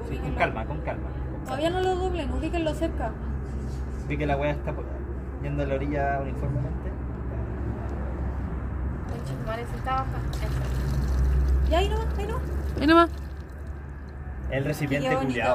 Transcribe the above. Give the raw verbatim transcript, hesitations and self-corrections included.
Sí, con calma, con calma. Todavía no lo doblen, ubíquenlo cerca. Vi que la weá está yendo a la orilla uniformemente. Vale, se está bajando. Ya, ahí nomás, ahí nomás. Ahí nomás. El recipiente Qué bonito. culiado.